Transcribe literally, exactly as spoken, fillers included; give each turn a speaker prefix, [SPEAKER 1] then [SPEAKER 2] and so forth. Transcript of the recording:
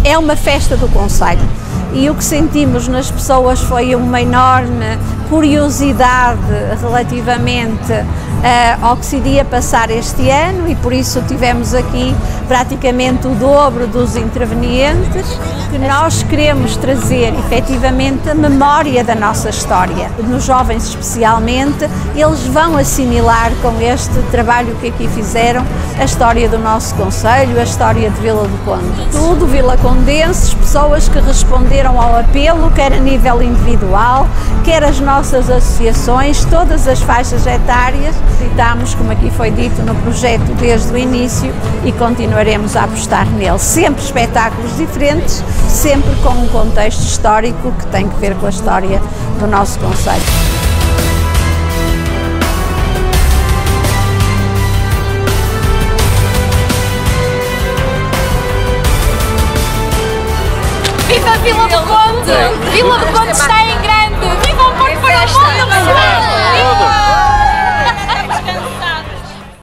[SPEAKER 1] é uma festa do concelho. E o que sentimos nas pessoas foi uma enorme curiosidade relativamente uh, ao que se iria passar este ano, e por isso tivemos aqui praticamente o dobro dos intervenientes, que nós queremos trazer efetivamente a memória da nossa história. Nos jovens especialmente, eles vão assimilar com este trabalho que aqui fizeram a história do nosso concelho, a história de Vila do Conde. Tudo vilacondenses, pessoas que responderam ao apelo, quer a nível individual, quer as nossas associações, todas as faixas etárias. Acreditamos, como aqui foi dito, no projeto desde o início e continuaremos a apostar nele. Sempre espetáculos diferentes, sempre com um contexto histórico que tem que ver com a história do nosso concelho.
[SPEAKER 2] Viva Vila do Conde! Vila do Conde está em